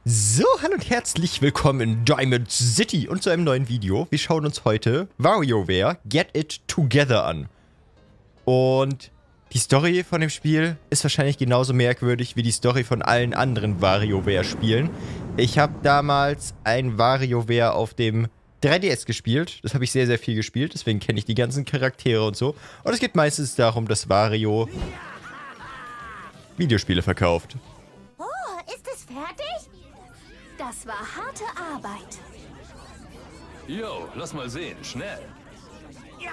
So, hallo und herzlich willkommen in Diamond City und zu einem neuen Video. Wir schauen uns heute WarioWare Get It Together an. Und die Story von dem Spiel ist wahrscheinlich genauso merkwürdig wie die Story von allen anderen WarioWare-Spielen. Ich habe damals ein WarioWare auf dem 3DS gespielt. Das habe ich sehr, sehr viel gespielt. Deswegen kenne ich die ganzen Charaktere und so. Und es geht meistens darum, dass Wario Videospiele verkauft. Oh, ist es fertig? Das war harte Arbeit. Jo, lass mal sehen, schnell. Ja.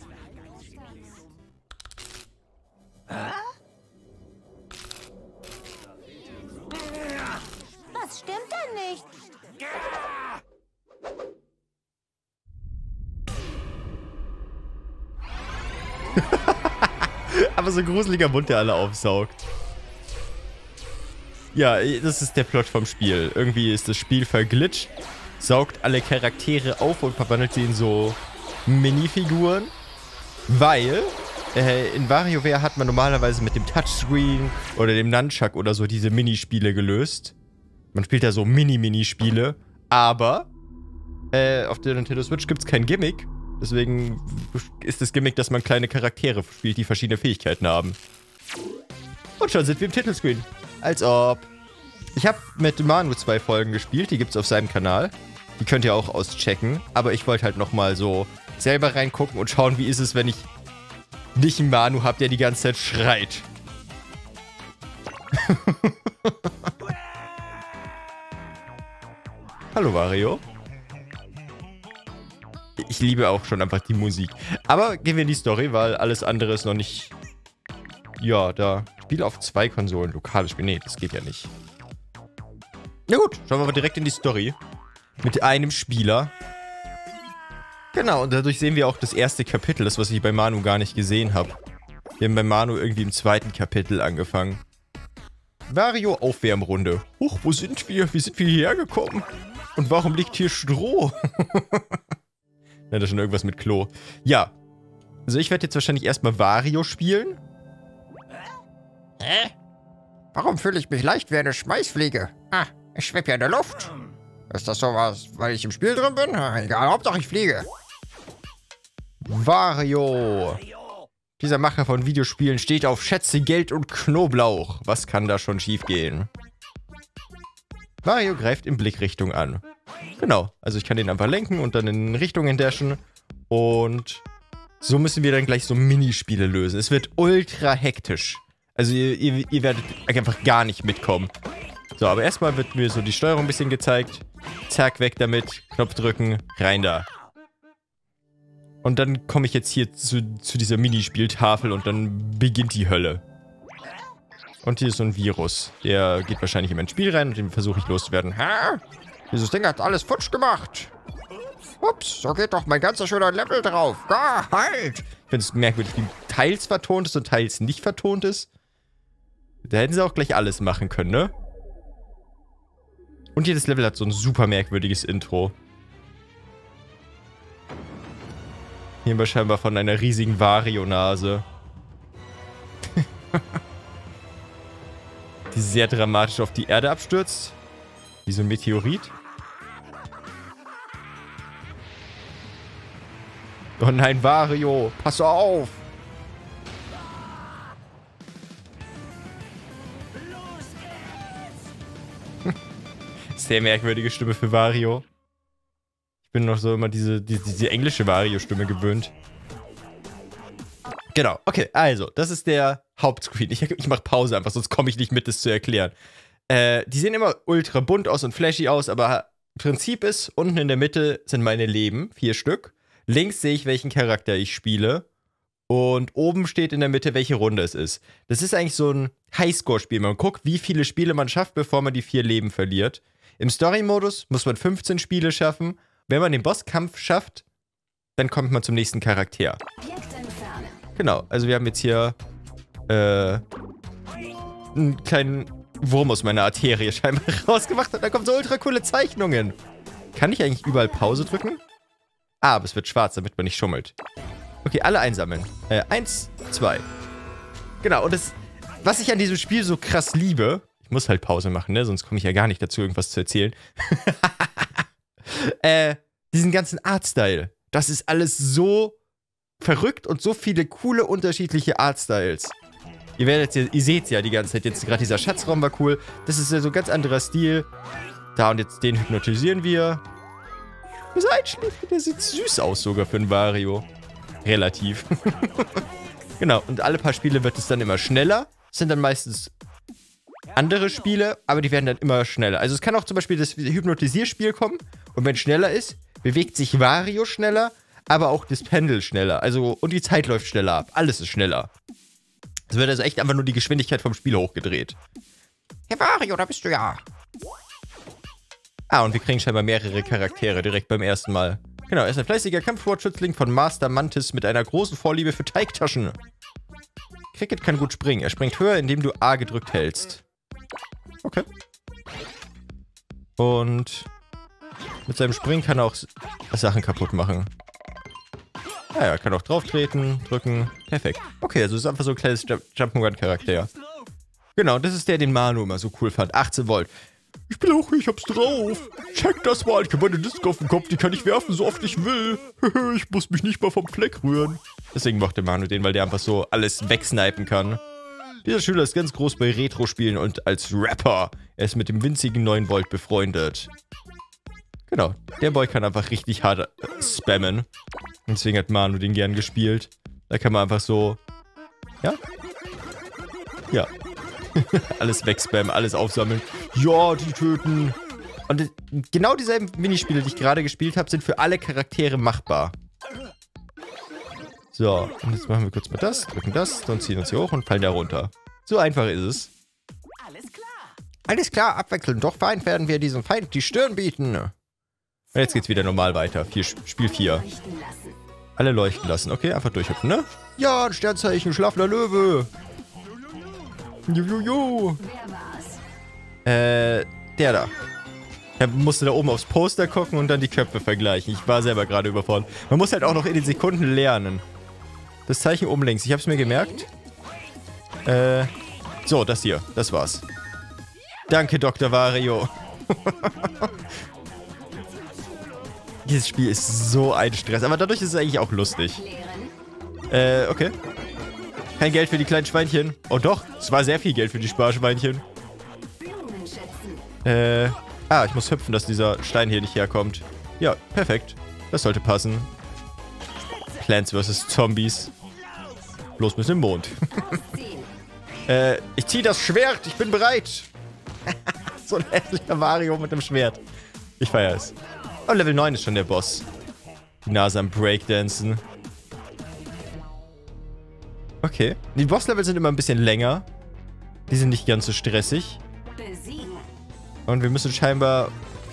Was stimmt denn nicht? Aber so ein gruseliger Mund, der alle aufsaugt. Ja, das ist der Plot vom Spiel. Irgendwie ist das Spiel verglitscht, saugt alle Charaktere auf und verwandelt sie in so Minifiguren. Weil in WarioWare hat man normalerweise mit dem Touchscreen oder dem Nunchuck oder so diese Minispiele gelöst. Man spielt da so Mini-Minispiele. Aber auf der Nintendo Switch gibt es kein Gimmick. Deswegen ist das Gimmick, dass man kleine Charaktere spielt, die verschiedene Fähigkeiten haben. Und schon sind wir im Titelscreen. Als ob. Ich habe mit Manu 2 Folgen gespielt, die gibt's auf seinem Kanal. Die könnt ihr auch auschecken. Aber ich wollte halt nochmal so selber reingucken und schauen, wie ist es, wenn ich nicht einen Manu habe, der die ganze Zeit schreit. Hallo Wario. Ich liebe auch schon einfach die Musik. Aber gehen wir in die Story, weil alles andere ist noch nicht... Ja, da... Spiel auf 2 Konsolen, lokales Spiel. Nee, das geht ja nicht. Na gut, schauen wir mal direkt in die Story. Mit einem Spieler. Genau, und dadurch sehen wir auch das erste Kapitel, das, was ich bei Manu gar nicht gesehen habe. Wir haben bei Manu irgendwie im 2. Kapitel angefangen. Wario Aufwärmrunde. Huch, wo sind wir? Wie sind wir hierher gekommen? Und warum liegt hier Stroh? Na, da ist schon irgendwas mit Klo. Ja. Also ich werde jetzt wahrscheinlich erstmal Wario spielen. Hä? Warum fühle ich mich leicht wie eine Schmeißfliege? Ah, ich schwebe ja in der Luft. Ist das sowas, weil ich im Spiel drin bin? Egal, Hauptsache ich fliege. Wario. Dieser Macher von Videospielen steht auf Schätze, Geld und Knoblauch. Was kann da schon schiefgehen? Wario greift in Blickrichtung an. Genau, also ich kann den einfach lenken und dann in Richtungen dashen. Und so müssen wir dann gleich so Minispiele lösen. Es wird ultra hektisch. Also ihr werdet einfach gar nicht mitkommen. So, aber erstmal wird mir so die Steuerung ein bisschen gezeigt. Zack, weg damit. Knopf drücken, rein da. Und dann komme ich jetzt hier zu dieser Minispieltafel und dann beginnt die Hölle. Und hier ist so ein Virus. Der geht wahrscheinlich in mein Spiel rein und den versuche ich loszuwerden. Hä? Dieses Ding hat alles futsch gemacht. Ups, so geht doch mein ganzer schöner Level drauf. Ah, halt! Ich finde es merkwürdig, wie teils vertont ist und teils nicht vertont ist. Da hätten sie auch gleich alles machen können, ne? Und jedes Level hat so ein super merkwürdiges Intro. Hier haben wir scheinbar von einer riesigen Wario-Nase. Die sehr dramatisch auf die Erde abstürzt. Wie so ein Meteorit. Oh nein, Wario, pass auf! Sehr merkwürdige Stimme für Wario. Ich bin noch so immer diese englische Wario-Stimme gewöhnt. Genau, okay, also, das ist der Hauptscreen. Ich mache Pause einfach, sonst komme ich nicht mit, das zu erklären. Die sehen immer ultra bunt aus und flashy aus, aber Prinzip ist, unten in der Mitte sind meine Leben, 4 Stück. Links sehe ich, welchen Charakter ich spiele. Und oben steht in der Mitte, welche Runde es ist. Das ist eigentlich so ein Highscore-Spiel. Man guckt, wie viele Spiele man schafft, bevor man die 4 Leben verliert. Im Story-Modus muss man 15 Spiele schaffen. Wenn man den Bosskampf schafft, dann kommt man zum nächsten Charakter. Genau, also wir haben jetzt hier einen kleinen Wurm aus meiner Arterie scheinbar rausgemacht und da kommen so ultra coole Zeichnungen. Kann ich eigentlich überall Pause drücken? Ah, aber es wird schwarz, damit man nicht schummelt. Okay, alle einsammeln. 1, 2. Genau, und das, was ich an diesem Spiel so krass liebe, ich muss halt Pause machen, ne? Sonst komme ich ja gar nicht dazu, irgendwas zu erzählen. Diesen ganzen Artstyle. Das ist alles so verrückt und so viele coole, unterschiedliche Artstyles. Ihr seht es ja die ganze Zeit. Jetzt gerade dieser Schatzraum war cool. Das ist ja so ein ganz anderer Stil. Da und jetzt den hypnotisieren wir. Bis einschläft. Der sieht süß aus sogar für einen Wario. Relativ. Genau. Und alle paar Spiele wird es dann immer schneller. Das sind dann meistens andere Spiele, aber die werden dann immer schneller. Also es kann auch zum Beispiel das Hypnotisierspiel kommen. Und wenn es schneller ist, bewegt sich Wario schneller, aber auch das Pendel schneller. Also, und die Zeit läuft schneller ab. Alles ist schneller. Es wird also echt einfach nur die Geschwindigkeit vom Spiel hochgedreht. Hey Wario, da bist du ja. Ah, und wir kriegen scheinbar mehrere Charaktere direkt beim ersten Mal. Genau, er ist ein fleißiger Kampfsportschützling von Master Mantis mit einer großen Vorliebe für Teigtaschen. Cricket kann gut springen. Er springt höher, indem du A gedrückt hältst. Okay. Und mit seinem Springen kann er auch Sachen kaputt machen. Ah ja, kann auch drauf treten, drücken. Perfekt. Okay, also ist einfach so ein kleines Jump'n'Run-Charakter. Genau, das ist der, den Manu immer so cool fand. 18 Volt. Ich hab's drauf. Check das mal. Ich hab meine Disc auf dem Kopf, die kann ich werfen, so oft ich will. Ich muss mich nicht mal vom Fleck rühren. Deswegen mochte Manu den, weil der einfach so alles wegsnipen kann. Dieser Schüler ist ganz groß bei Retro-Spielen und als Rapper. Er ist mit dem winzigen 9 Volt befreundet. Genau, der Boy kann einfach richtig hart spammen. Und deswegen hat Manu den gern gespielt. Da kann man einfach so... Ja? Ja. Alles wegspammen, alles aufsammeln. Ja, die töten. Und genau dieselben Minispiele, die ich gerade gespielt habe, sind für alle Charaktere machbar. So, und jetzt machen wir kurz mal das, drücken das, dann ziehen uns hier hoch und fallen da runter. So einfach ist es. Alles klar, abwechselnd. Doch fein werden wir diesem Feind die Stirn bieten. Und jetzt geht's wieder normal weiter. Spiel 4. Alle leuchten lassen. Okay, einfach durchhüpfen, ne? Ja, ein Sternzeichen, schlafender Löwe. Jujuju. Der da. Ich musste da oben aufs Poster gucken und dann die Köpfe vergleichen. Ich war selber gerade überfordert. Man muss halt auch noch in den Sekunden lernen. Das Zeichen oben links. Ich hab's mir gemerkt. So, das hier. Das war's. Danke, Dr. Wario. Dieses Spiel ist so ein Stress. Aber dadurch ist es eigentlich auch lustig. Okay. Kein Geld für die kleinen Schweinchen. Oh doch, es war sehr viel Geld für die Sparschweinchen. Ich muss hüpfen, dass dieser Stein hier nicht herkommt. Ja, perfekt. Das sollte passen. Plants vs. Zombies. Bloß mit dem Mond. Ich ziehe das Schwert, ich bin bereit. So ein hässlicher Mario mit dem Schwert. Ich feiere es. Oh, Level 9 ist schon der Boss. Die Nase am Breakdancen. Okay. Die Bosslevel sind immer ein bisschen länger. Die sind nicht ganz so stressig. Und wir müssen scheinbar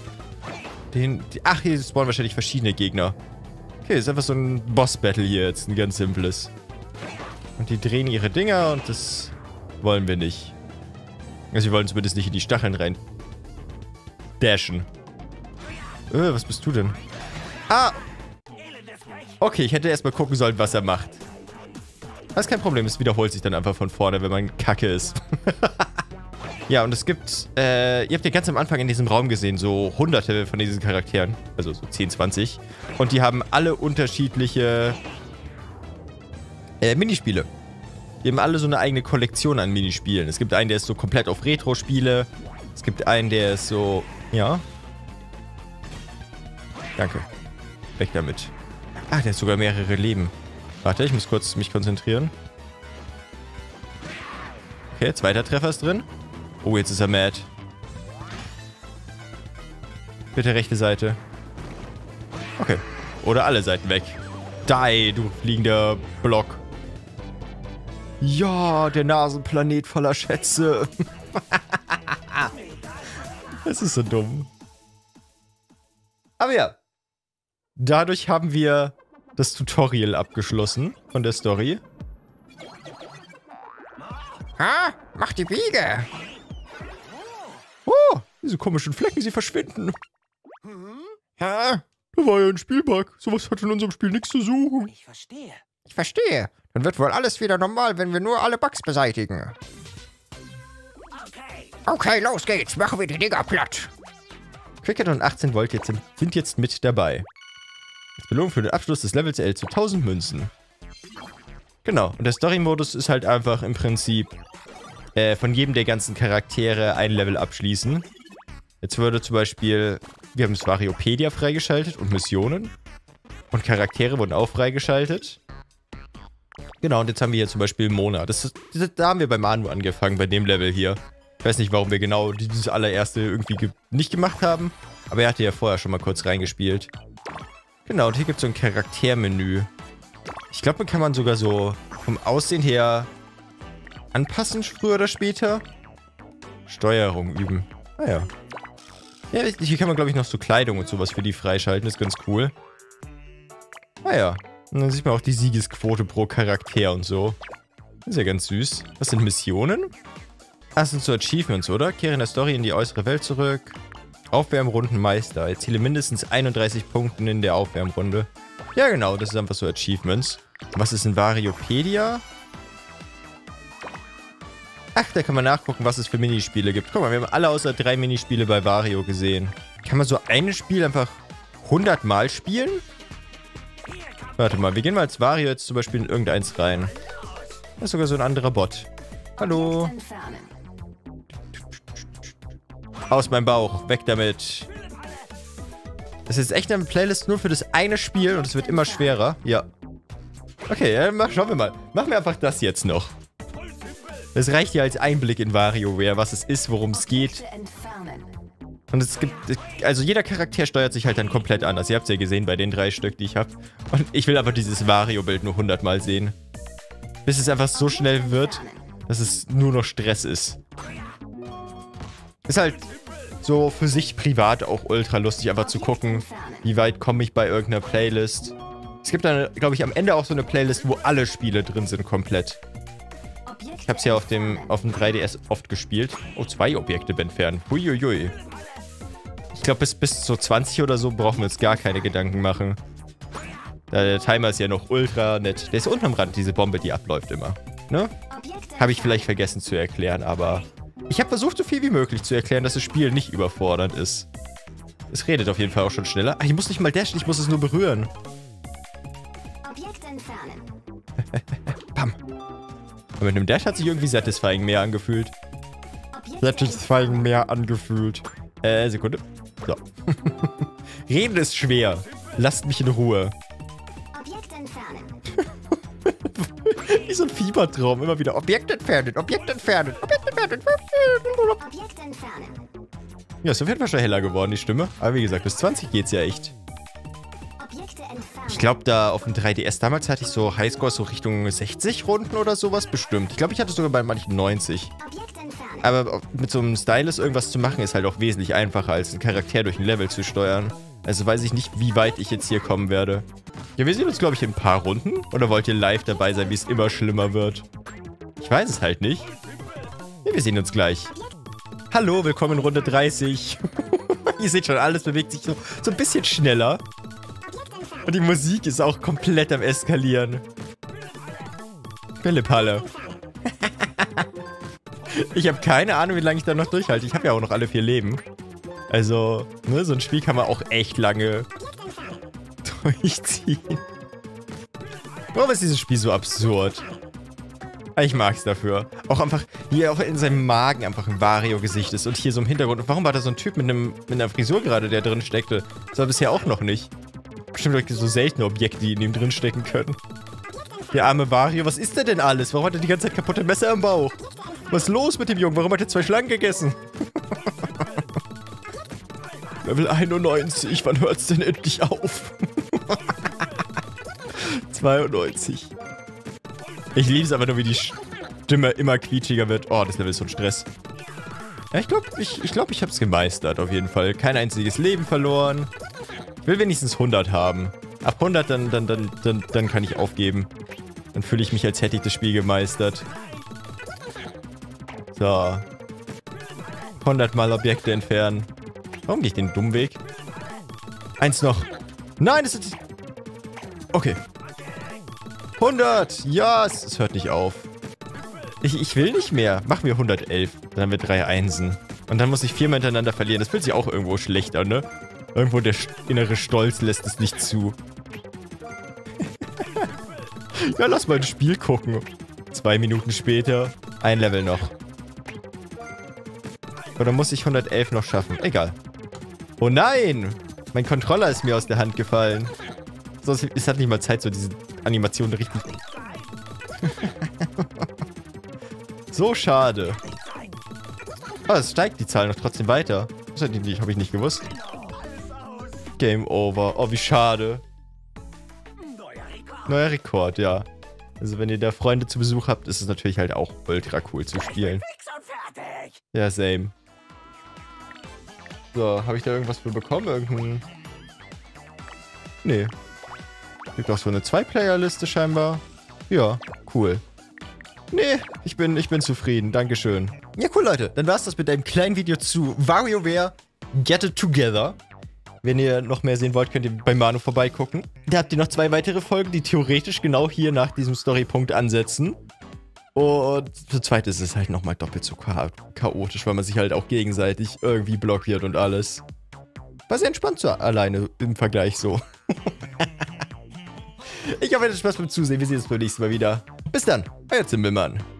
ach, hier spawnen wahrscheinlich verschiedene Gegner. Okay, ist einfach so ein Boss-Battle hier jetzt. Ein ganz simples. Und die drehen ihre Dinger und das wollen wir nicht. Also wir wollen zumindest nicht in die Stacheln rein dashen. Was bist du denn? Ah! Okay, ich hätte erstmal gucken sollen, was er macht. Das ist kein Problem, es wiederholt sich dann einfach von vorne, wenn man kacke ist. Ja, und es gibt, ihr habt ja ganz am Anfang in diesem Raum gesehen, so hunderte von diesen Charakteren. Also so 10, 20. Und die haben alle unterschiedliche Minispiele. Die haben alle so eine eigene Kollektion an Minispielen. Es gibt einen, der ist so komplett auf Retro-Spiele. Es gibt einen, der ist so... Ja. Danke. Weg damit. Ah, der hat sogar mehrere Leben. Warte, ich muss kurz mich konzentrieren. Okay, zweiter Treffer ist drin. Oh, jetzt ist er mad. Bitte rechte Seite. Okay. Oder alle Seiten weg. Die, du fliegender Block. Ja, der Nasenplanet voller Schätze. Das ist so dumm. Aber ja. Dadurch haben wir das Tutorial abgeschlossen von der Story. Ha, mach die Biege. Oh, diese komischen Flecken, sie verschwinden. Ha? Da war ja ein Spielbug. Sowas hat in unserem Spiel nichts zu suchen. Ich verstehe. Dann wird wohl alles wieder normal, wenn wir nur alle Bugs beseitigen. Okay, los geht's. Machen wir die Dinger platt. Cricket und 18 Volt sind jetzt mit dabei. Als Belohnung für den Abschluss des Levels erhältst du 1000 Münzen. Genau, und der Story-Modus ist halt einfach im Prinzip von jedem der ganzen Charaktere ein Level abschließen. Jetzt würde zum Beispiel, wir haben das Variopedia freigeschaltet und Missionen. Und Charaktere wurden auch freigeschaltet. Genau, und jetzt haben wir hier zum Beispiel Mona. Da haben wir bei Manu angefangen, bei dem Level hier. Ich weiß nicht, warum wir genau dieses allererste irgendwie nicht gemacht haben. Aber er hatte ja vorher schon mal kurz reingespielt. Genau, und hier gibt es so ein Charaktermenü. Ich glaube, kann man sogar so vom Aussehen her anpassen, früher oder später. Steuerung üben. Ah ja. Ja, hier kann man, glaube ich, noch so Kleidung und sowas für die freischalten. Das ist ganz cool. Ah ja. Und dann sieht man auch die Siegesquote pro Charakter und so. Das ist ja ganz süß. Was sind Missionen? Ah, das sind so Achievements, oder? Kehre in der Story in die äußere Welt zurück. Aufwärmrundenmeister. Erziele mindestens 31 Punkte in der Aufwärmrunde. Ja, genau. Das ist einfach so Achievements. Was ist ein Variopedia? Ach, da kann man nachgucken, was es für Minispiele gibt. Guck mal, wir haben alle außer 3 Minispiele bei Wario gesehen. Kann man so ein Spiel einfach 100 Mal spielen? Warte mal, wir gehen mal als Wario jetzt zum Beispiel in irgendeins rein. Da ist sogar so ein anderer Bot. Hallo. Aus meinem Bauch. Weg damit. Das ist jetzt echt eine Playlist nur für das eine Spiel und es wird immer schwerer. Ja. Okay, schauen wir mal. Machen wir einfach das jetzt noch. Das reicht ja als Einblick in WarioWare, was es ist, worum es geht. Und es gibt, also jeder Charakter steuert sich halt dann komplett anders. Ihr habt es ja gesehen bei den 3 Stück, die ich habe. Und ich will aber dieses Wario-Bild nur 100 Mal sehen. Bis es einfach so schnell wird, dass es nur noch Stress ist. Ist halt so für sich privat auch ultra lustig, einfach zu gucken, wie weit komme ich bei irgendeiner Playlist. Es gibt dann, glaube ich, am Ende auch so eine Playlist, wo alle Spiele drin sind komplett. Ich habe es ja auf dem 3DS oft gespielt. Oh, 2 Objekte entfernen. Huiuiui. Ich glaube, bis zu 20 oder so brauchen wir uns gar keine Gedanken machen. Der Timer ist ja noch ultra nett. Der ist unterm Rand, diese Bombe, die abläuft immer. Ne? Habe ich vielleicht vergessen zu erklären, aber ich habe versucht, so viel wie möglich zu erklären, dass das Spiel nicht überfordernd ist. Es redet auf jeden Fall auch schon schneller. Ah, ich muss nicht mal dashen, ich muss es nur berühren. Objekt entfernen. Bam. Und mit einem Dash hat sich irgendwie Satisfying mehr angefühlt. Satisfying mehr angefühlt. Sekunde. So. Reden ist schwer. Lasst mich in Ruhe. Objekt entfernen. Wie so ein Fiebertraum. Immer wieder Objekt entfernen, Objekt entfernen, Objekt entfernen. Objekt entfernen. Ja, ist auf jeden Fall schon heller geworden, die Stimme. Aber wie gesagt, bis 20 geht's ja echt. Objekte entfernen. Ich glaube, da auf dem 3DS damals hatte ich so Highscore so Richtung 60 Runden oder sowas bestimmt. Ich glaube, ich hatte sogar bei manchen 90. Objekt entfernen. Aber mit so einem Stylus irgendwas zu machen, ist halt auch wesentlich einfacher, als einen Charakter durch ein Level zu steuern. Also weiß ich nicht, wie weit ich jetzt hier kommen werde. Ja, wir sehen uns, glaube ich, in ein paar Runden. Oder wollt ihr live dabei sein, wie es immer schlimmer wird? Ich weiß es halt nicht. Ja, wir sehen uns gleich. Hallo, willkommen in Runde 30. Ihr seht schon, alles bewegt sich so ein bisschen schneller. Und die Musik ist auch komplett am Eskalieren. Bällepalle. Ich habe keine Ahnung, wie lange ich da noch durchhalte. Ich habe ja auch noch alle 4 Leben. Also, ne, so ein Spiel kann man auch echt lange durchziehen. Warum ist dieses Spiel so absurd? Ich mag's dafür. Auch einfach, wie er auch in seinem Magen einfach ein Wario-Gesicht ist und hier so im Hintergrund. Und warum war da so ein Typ mit einer Frisur gerade, der drin steckte? Das war bisher auch noch nicht. Bestimmt so seltene Objekte, die in ihm drin stecken können. Der arme Wario, was ist der denn alles? Warum hat er die ganze Zeit kaputte Messer im Bauch? Was ist los mit dem Jungen? Warum hat er 2 Schlangen gegessen? Level 91, wann hört's denn endlich auf? 92. Ich liebe es aber nur, wie die Stimme immer quietschiger wird. Oh, das Level ist so ein Stress. Ja, ich glaube, ich habe es gemeistert auf jeden Fall. Kein einziges Leben verloren. Ich will wenigstens 100 haben. Ab 100 dann kann ich aufgeben. Dann fühle ich mich, als hätte ich das Spiel gemeistert. So. 100 Mal Objekte entfernen. Warum gehe ich den dummen Weg? 1 noch. Nein, das ist... Okay. 100! Ja, es hört nicht auf. Ich will nicht mehr. Machen wir 111. Dann haben wir 3 Einsen. Und dann muss ich 4 hintereinander verlieren. Das fühlt sich auch irgendwo schlecht an, ne? Irgendwo der innere Stolz lässt es nicht zu. Ja, lass mal ein Spiel gucken. 2 Minuten später, ein Level noch. Oder muss ich 111 noch schaffen? Egal. Oh nein! Mein Controller ist mir aus der Hand gefallen. So, es hat nicht mal Zeit, so diese Animation richtig... So schade. Oh, es steigt die Zahl noch trotzdem weiter. Das habe ich nicht gewusst. Game over. Oh, wie schade. Neuer Rekord, ja. Also wenn ihr da Freunde zu Besuch habt, ist es natürlich halt auch ultra cool zu spielen. Ja, same. So, habe ich da irgendwas für bekommen? Irgendein... Nee. Gibt auch so eine 2-Player-Liste scheinbar. Ja, cool. Nee, ich bin zufrieden. Dankeschön. Ja, cool, Leute. Dann war's das mit einem kleinen Video zu WarioWare Get It Together. Wenn ihr noch mehr sehen wollt, könnt ihr bei Manu vorbeigucken. Da habt ihr noch 2 weitere Folgen, die theoretisch genau hier nach diesem Storypunkt ansetzen. Und zu zweit ist es halt nochmal doppelt so chaotisch, weil man sich halt auch gegenseitig irgendwie blockiert und alles. War sehr entspannt so alleine im Vergleich so. Ich hoffe, ihr hattet Spaß beim Zusehen. Wir sehen uns beim nächsten Mal wieder. Bis dann, euer Zimbelmann.